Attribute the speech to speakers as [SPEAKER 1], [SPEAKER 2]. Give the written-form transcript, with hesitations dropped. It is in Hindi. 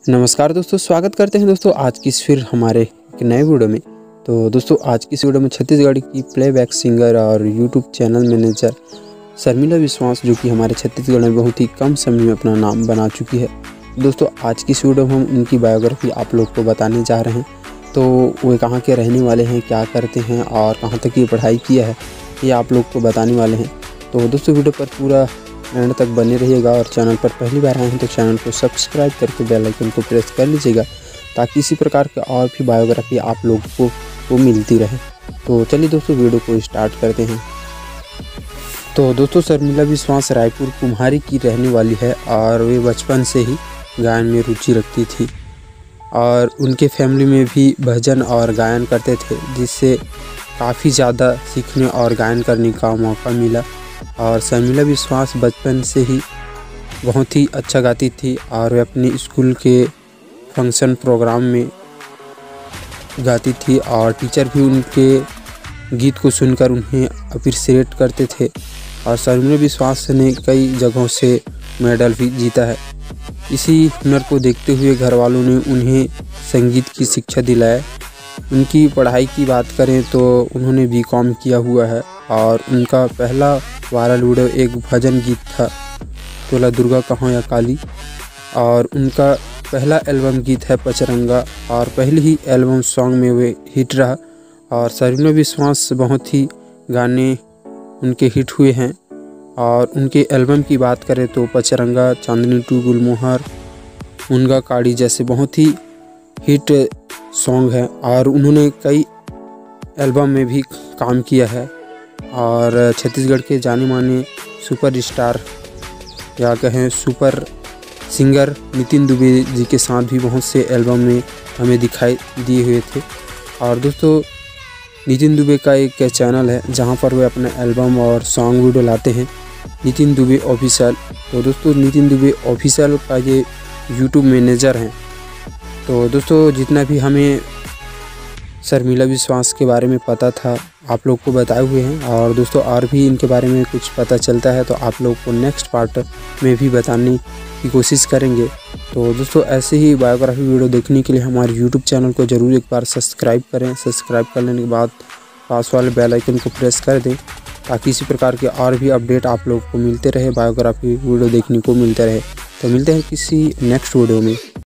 [SPEAKER 1] नमस्कार दोस्तों, स्वागत करते हैं दोस्तों आज की फिर हमारे एक नए वीडियो में। तो दोस्तों आज की इस वीडियो में छत्तीसगढ़ की प्लेबैक सिंगर और YouTube channel manager Sharmila Vishwas, जो कि हमारे छत्तीसगढ़ में बहुत ही कम समय में अपना नाम बना चुकी है। दोस्तों आज की इस वीडियो में हम उनकी बायोग्राफी आप लोग को बताने जा रहे हैं। तो वे कहाँ के रहने वाले हैं, क्या करते हैं और कहाँ तक ये पढ़ाई किया है, ये आप लोग को बताने वाले हैं। तो दोस्तों वीडियो पर पूरा एंड तक बने रहिएगा और चैनल पर पहली बार आए हैं तो चैनल को सब्सक्राइब करके बेल आइकन को प्रेस कर लीजिएगा, ताकि इसी प्रकार के और भी बायोग्राफी आप लोगों को मिलती रहे। तो चलिए दोस्तों वीडियो को स्टार्ट करते हैं। तो दोस्तों शर्मिला विश्वास रायपुर कुम्हारी की रहने वाली है और वे बचपन से ही गायन में रुचि रखती थी और उनके फैमिली में भी भजन और गायन करते थे, जिससे काफ़ी ज़्यादा सीखने और गायन करने का मौका मिला। और शर्मिला विश्वास बचपन से ही बहुत ही अच्छा गाती थी और वे अपने स्कूल के फंक्शन प्रोग्राम में गाती थी और टीचर भी उनके गीत को सुनकर उन्हें अप्रिशिएट करते थे। और शर्मिला विश्वास ने कई जगहों से मेडल भी जीता है। इसी हुनर को देखते हुए घर वालों ने उन्हें संगीत की शिक्षा दिलाया। उनकी पढ़ाई की बात करें तो उन्होंने बीकॉम किया हुआ है और उनका पहला वायरल वीडियो एक भजन गीत था, तोला दुर्गा कहाँ या काली। और उनका पहला एल्बम गीत है पचरंगा और पहली ही एल्बम सॉन्ग में वे हिट रहा। और शर्मिला विश्वास बहुत ही गाने उनके हिट हुए हैं। और उनके एल्बम की बात करें तो पचरंगा, चांदनी टू गुलमोहर, मुनगा काड़ी जैसे बहुत ही हिट सॉन्ग हैं और उन्होंने कई एल्बम में भी काम किया है। और छत्तीसगढ़ के जाने माने सुपर स्टार या कहें सुपर सिंगर नितिन दुबे जी के साथ भी बहुत से एल्बम में हमें दिखाई दिए हुए थे। और दोस्तों नितिन दुबे का एक चैनल है जहां पर वे अपने एल्बम और सॉन्ग वीडियो लाते हैं, नितिन दुबे ऑफिशियल। तो दोस्तों नितिन दुबे ऑफिशियल का ये यूट्यूब मैनेजर हैं। तो दोस्तों जितना भी हमें शर्मिला विश्वास के बारे में पता था आप लोग को बताए हुए हैं। और दोस्तों और भी इनके बारे में कुछ पता चलता है तो आप लोग को नेक्स्ट पार्ट में भी बताने की कोशिश करेंगे। तो दोस्तों ऐसे ही बायोग्राफी वीडियो देखने के लिए हमारे यूट्यूब चैनल को ज़रूर एक बार सब्सक्राइब करें। सब्सक्राइब कर लेने के बाद पास वाले बेल आइकन को प्रेस कर दें, ताकि इसी प्रकार के और भी अपडेट आप लोग को मिलते रहे, बायोग्राफी वीडियो देखने को मिलते रहे। तो मिलते हैं किसी नेक्स्ट वीडियो में।